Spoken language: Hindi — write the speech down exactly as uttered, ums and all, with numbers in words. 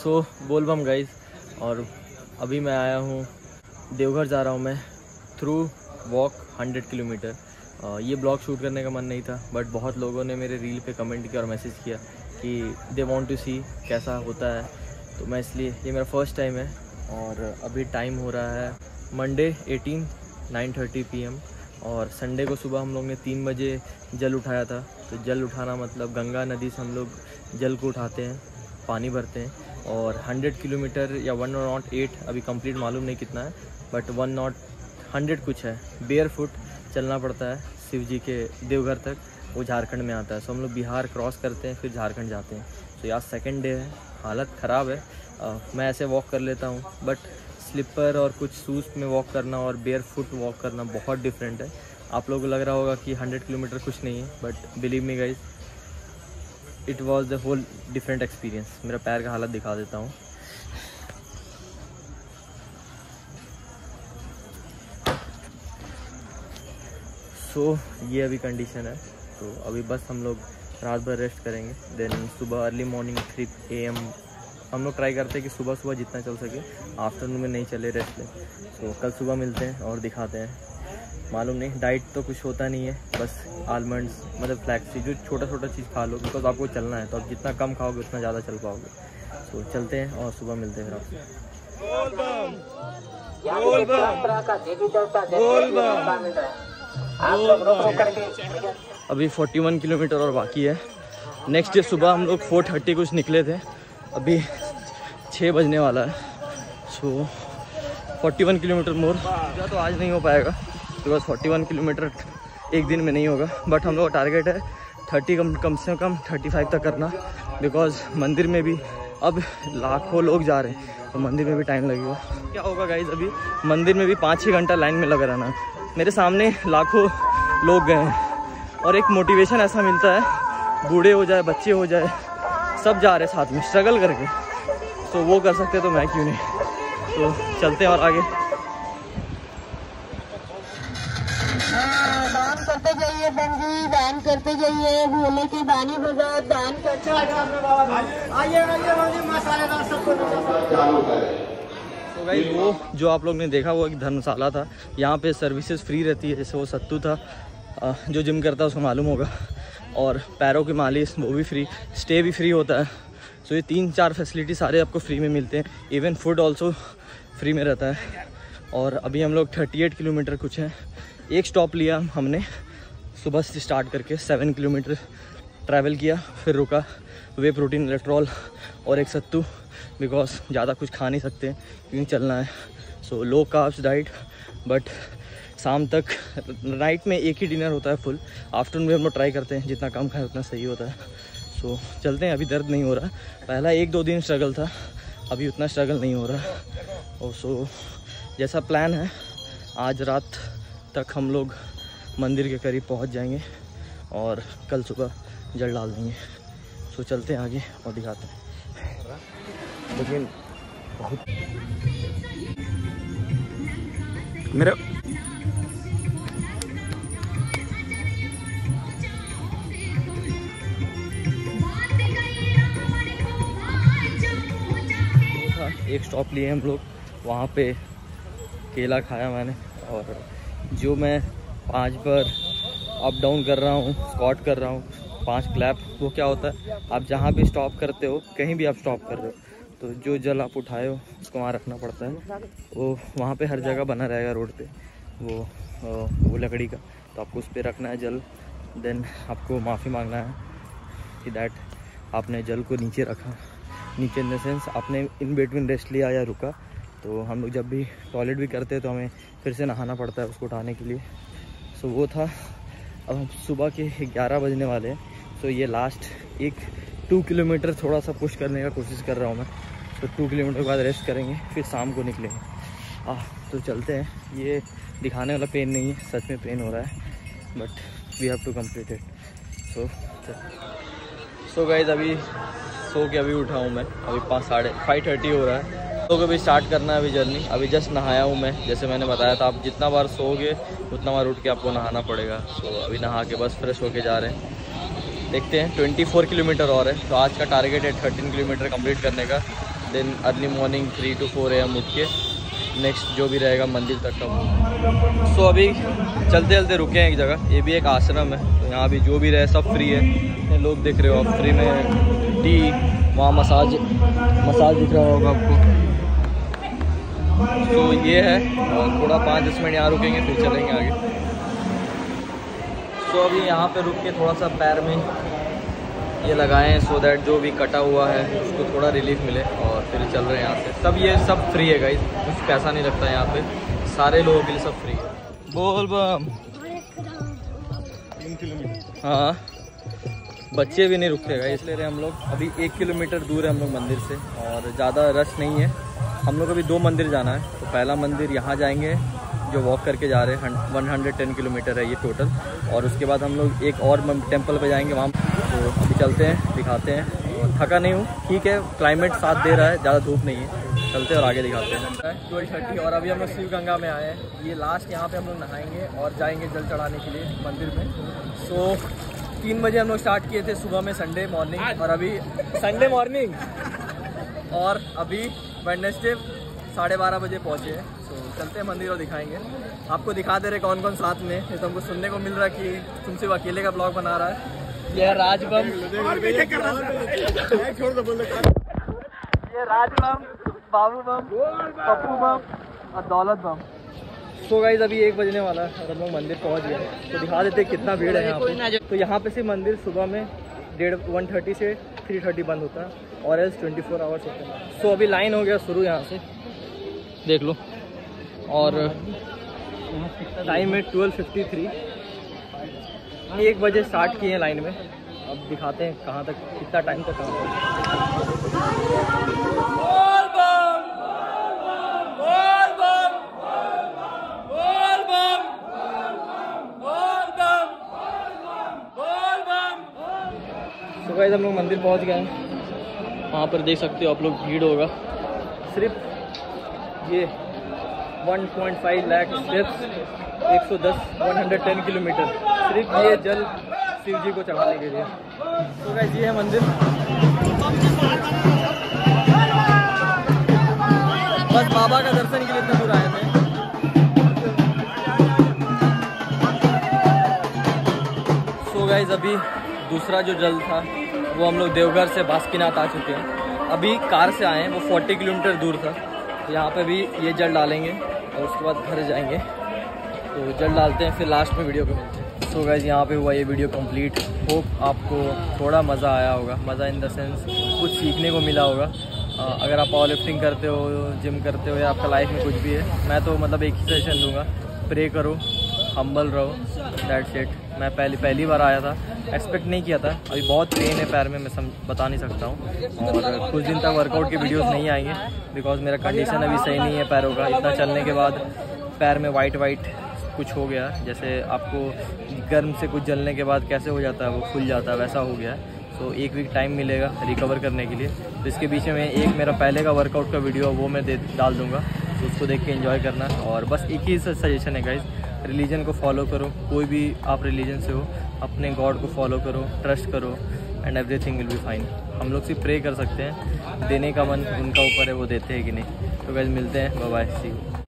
सो बोल बम गाइस, और अभी मैं आया हूँ देवघर, जा रहा हूँ मैं थ्रू वॉक हंड्रेड किलोमीटर। ये ब्लॉग शूट करने का मन नहीं था, बट बहुत लोगों ने मेरे रील पे कमेंट किया और मैसेज किया कि दे वांट टू सी कैसा होता है, तो मैं इसलिए, ये मेरा फर्स्ट टाइम है। और अभी टाइम हो रहा है Monday eighteen nine thirty P M, और संडे को सुबह हम लोग ने तीन बजे जल उठाया था। तो जल उठाना मतलब गंगा नदी से हम लोग जल को उठाते हैं, पानी भरते हैं, और हंड्रेड किलोमीटर या वन नॉट एट, अभी कंप्लीट मालूम नहीं कितना है, बट वन नॉट हंड्रेड कुछ है, बेयर फुट चलना पड़ता है शिव जी के देवघर तक। वो झारखंड में आता है, सो हम लोग बिहार क्रॉस करते हैं, फिर झारखंड जाते हैं। तो यार सेकेंड डे है, हालत ख़राब है। आ, मैं ऐसे वॉक कर लेता हूँ, बट स्लीपर और कुछ शूज़ में वॉक करना और बेयर फुट वॉक करना बहुत डिफरेंट है। आप लोगों को लग रहा होगा कि हंड्रेड किलोमीटर कुछ नहीं है, but believe me guys, it was the whole different experience. मेरा पैर का हालत दिखा देता हूँ। सो so, ये अभी कंडीशन है। तो अभी बस हम लोग रात भर रेस्ट करेंगे, देन सुबह early morning three A M हम लोग ट्राई करते हैं कि सुबह सुबह जितना चल सके, आफ्टरनून में नहीं चले, रेस्ट लें। तो कल सुबह मिलते हैं और दिखाते हैं। मालूम नहीं, डाइट तो कुछ होता नहीं है, बस आलमंड्स मतलब फ्लैक्स जो छोटा छोटा चीज़ खा लो, बिकॉज आपको चलना है। तो आप जितना कम खाओगे उतना ज़्यादा चल पाओगे। तो चलते हैं और सुबह मिलते हैं फिर आपसे। अभी इकतालीस किलोमीटर और बाकी है। नेक्स्ट डे सुबह हम लोग फोर थर्टी कुछ निकले थे, अभी छः बजने वाला है। सो इकतालीस किलोमीटर मोर तो आज नहीं हो पाएगा, बिकॉज इकतालीस किलोमीटर एक दिन में नहीं होगा, बट हम लोग का टारगेट है तीस कम कम से कम पैंतीस तक करना, बिकॉज मंदिर में भी अब लाखों लोग जा रहे हैं, तो मंदिर में भी टाइम लगेगा। क्या होगा गाइज, अभी मंदिर में भी पाँच छः घंटा लाइन में लगा रहना। मेरे सामने लाखों लोग गए हैं, और एक मोटिवेशन ऐसा मिलता है, बूढ़े हो जाए बच्चे हो जाए सब जा रहे साथ में स्ट्रगल करके, तो वो कर सकते तो मैं क्यों नहीं। तो चलते हैं और आगे। दान करते जाइए बंजी, दान करते जाइए, भोले के दानी बजाओ, दान करते आइए मसालेदार सबको। तो भाई वो जो आप लोग ने देखा वो एक धर्मशाला था, यहाँ पे सर्विसेज फ्री रहती है। जैसे वो सत्तू था, जो जिम करता है उसको मालूम होगा, और पैरों की मालिश वो भी फ्री, स्टे भी फ्री होता है। सो ये तीन चार फैसिलिटी सारे आपको फ्री में मिलते हैं, इवन फूड ऑल्सो फ्री में रहता है। और अभी हम लोग अड़तीस किलोमीटर कुछ है, एक स्टॉप लिया हमने सुबह से स्टार्ट करके, सेवन किलोमीटर ट्रैवल किया, फिर रुका, वे प्रोटीन इलेक्ट्रॉल और एक सत्तू, बिकॉज ज़्यादा कुछ खा नहीं सकते क्योंकि चलना है। So low carbs diet, but शाम तक नाइट में एक ही डिनर होता है फुल। आफ्टरनून में हम लोग ट्राई करते हैं जितना कम खाएं उतना सही होता है। सो चलते हैं, अभी दर्द नहीं हो रहा। पहला एक दो दिन स्ट्रगल था, अभी उतना स्ट्रगल नहीं हो रहा। और सो जैसा प्लान है, आज रात तक हम लोग मंदिर के करीब पहुंच जाएंगे और कल सुबह जल डाल देंगे। सो चलते हैं आगे और दिखाते हैं। लेकिन बहुत मेरा एक स्टॉप लिए हम लोग, वहाँ पे केला खाया मैंने, और जो मैं पाँच बार अप डाउन कर रहा हूँ, स्क्वाट कर रहा हूँ, पांच क्लैप, वो क्या होता है, आप जहाँ भी स्टॉप करते हो, कहीं भी आप स्टॉप कर रहे हो, तो जो जल आप उठाए हो उसको वहाँ रखना पड़ता है। वो वहाँ पे हर जगह बना रहेगा रोड पे, वो वो लकड़ी का, तो आपको उस पर रखना है जल। देन आपको माफ़ी मांगना है कि दैट आपने जल को नीचे रखा, नीचे इन द सेंस आपने इन बिटवीन रेस्ट लिया या रुका। तो हम लोग जब भी टॉयलेट भी करते हैं तो हमें फिर से नहाना पड़ता है उसको उठाने के लिए। सो वो था। अब हम सुबह के ग्यारह बजने वाले हैं। सो ये लास्ट एक टू किलोमीटर थोड़ा सा पुश करने का कोशिश कर रहा हूँ मैं। तो टू किलोमीटर के बाद रेस्ट करेंगे, फिर शाम को निकलेंगे। आ तो चलते हैं। ये दिखाने वाला पेन नहीं है, सच में पेन हो रहा है, but we have to complete it. So so guys अभी सो के अभी उठा हूँ मैं, अभी पाँच साढ़े फाइव थर्टी हो रहा है। तो अभी स्टार्ट करना है अभी जर्नी। अभी जस्ट नहाया हूँ मैं, जैसे मैंने बताया था, आप जितना बार सोओगे उतना बार उठ के आपको नहाना पड़ेगा। तो अभी नहा के बस फ्रेश होके जा रहे हैं। देखते हैं, चौबीस किलोमीटर और है, तो आज का टारगेट है तेरह किलोमीटर कंप्लीट करने का। Then early morning three two four A M उठ के नेक्स्ट जो भी रहेगा मंदिर तक का। सो so, अभी चलते चलते रुके हैं एक जगह, ये भी एक आश्रम है, तो यहाँ भी जो भी रहे सब फ्री है। ये लोग देख रहे हो आप, फ्री में टी, वहाँ मसाज मसाज दिख रहा होगा आपको। तो ये है, और थोड़ा पाँच दस मिनट यहाँ रुकेंगे फिर चलेंगे आगे। सो so, अभी यहाँ पे रुक के थोड़ा सा पैर में ये लगाए हैं सो दैट जो भी कटा हुआ है उसको थोड़ा रिलीफ मिले, और फिर चल रहे हैं यहाँ से। सब ये सब फ्री है गाइस, कुछ पैसा नहीं लगता है यहाँ पे, सारे लोगों के लिए सब फ्री है। बोल बम। तीन किलोमीटर हाँ, बच्चे भी नहीं रुकते गाइस, इसलिए रहे हम लोग। अभी एक किलोमीटर दूर है हम लोग मंदिर से, और ज़्यादा रश नहीं है। हम लोग अभी दो मंदिर जाना है, तो पहला मंदिर यहाँ जाएंगे जो वॉक करके जा रहे हैं, वन हंड्रेड टेन किलोमीटर है ये टोटल, और उसके बाद हम लोग एक और टेम्पल पे जाएंगे वहाँ। तो अभी चलते हैं, दिखाते हैं। और थका नहीं हूँ, ठीक है, क्लाइमेट साथ दे रहा है, ज़्यादा धूप नहीं है। चलते हैं और आगे दिखाते हैं। ट्वेल्व थर्टी और अभी हम लोग शिव गंगा में आए हैं। ये लास्ट यहाँ पे हम लोग नहाएंगे और जाएंगे जल चढ़ाने के लिए मंदिर में। सो तीन बजे हम लोग स्टार्ट किए थे सुबह में, संडे मॉर्निंग, और अभी संडे मॉर्निंग और अभी वेडनेसडे साढ़े बारह बजे पहुँचे हैं। तो चलते हैं मंदिर और दिखाएंगे आपको, दिखा दे रहे कौन कौन साथ में। ये तो हमको सुनने को मिल रहा है कि तुमसे वो अकेले का ब्लॉग बना रहा है। ये राजबम, ये राजबम, बाबू बम, पप्पू बम और दौलत बम। सो गाइस अभी एक बजने वाला है और हम लोग मंदिर पहुंच गए, तो दिखा देते हैं कितना भीड़ है यहाँ पे। तो यहाँ पे से मंदिर सुबह में डेढ़ वन थर्टी से थ्री थर्टी बंद होता है, और एल्स ट्वेंटी फोर आवर्स होता है। सो अभी लाइन हो गया शुरू, यहाँ से देख लो, और टाइम है ट्वेल्व फिफ्टी थ्री। एक बजे स्टार्ट किए हैं लाइन में, अब दिखाते हैं कहाँ तक, कितना टाइम तक कहाँ तो गाइस हम लोग मंदिर पहुंच गए हैं। वहाँ पर देख सकते हो आप लोग, भीड़ होगा। सिर्फ ये one point five lakh steps, एक सौ दस, वन हंड्रेड टेन किलोमीटर, सिर्फ ये जल शिव जी को चढ़ाने के लिए। तो गाइस ये है मंदिर, बस बाबा का दर्शन के लिए इतना दूर आए थे। सो गाइस अभी दूसरा जो जल था वो हम लोग देवघर से बासुकीनाथ आ चुके हैं। अभी कार से आए हैं, वो चालीस किलोमीटर दूर था। तो यहाँ पे भी ये जल डालेंगे और उसके बाद घर जाएंगे। तो जल डालते हैं, फिर लास्ट में वीडियो को मिलते हैं। सो गाइस यहाँ पे हुआ ये वीडियो कंप्लीट। होप आपको थोड़ा मज़ा आया होगा, मज़ा इन द सेंस कुछ सीखने को मिला होगा। आ, अगर आप पावर लिफ्टिंग करते हो, जिम करते हो, या आपका लाइफ में कुछ भी है, मैं तो मतलब एक ही सजेशन दूँगा, प्रे करो, हम्बल रहो, दैट्स इट। मैं पहली पहली बार आया था, एक्सपेक्ट नहीं किया था। अभी बहुत पेन है पैर में, मैं सम बता नहीं सकता हूँ, और कुछ दिन तक वर्कआउट की वीडियोस नहीं आएंगे बिकॉज मेरा कंडीशन अभी सही नहीं है पैरों का। इतना चलने के बाद पैर में वाइट वाइट कुछ हो गया, जैसे आपको गर्म से कुछ जलने के बाद कैसे हो जाता है, वो खुल जाता है, वैसा हो गया है। सो so, एक वीक टाइम मिलेगा रिकवर करने के लिए। तो इसके बीच में एक मेरा पहले का वर्कआउट का वीडियो वो मैं दे डाल दूँगा, तो उसको देख के एंजॉय करना। और बस एक ही सजेशन है गाइस, रिलीजन को फॉलो करो, कोई भी आप रिलीजन से हो, अपने गॉड को फॉलो करो, ट्रस्ट करो, and everything will be fine. हम लोग सिर्फ प्रे कर सकते हैं, देने का मन उनका ऊपर है, वो देते हैं कि नहीं। तो गाइस मिलते हैं, बाय बाय, सी यू।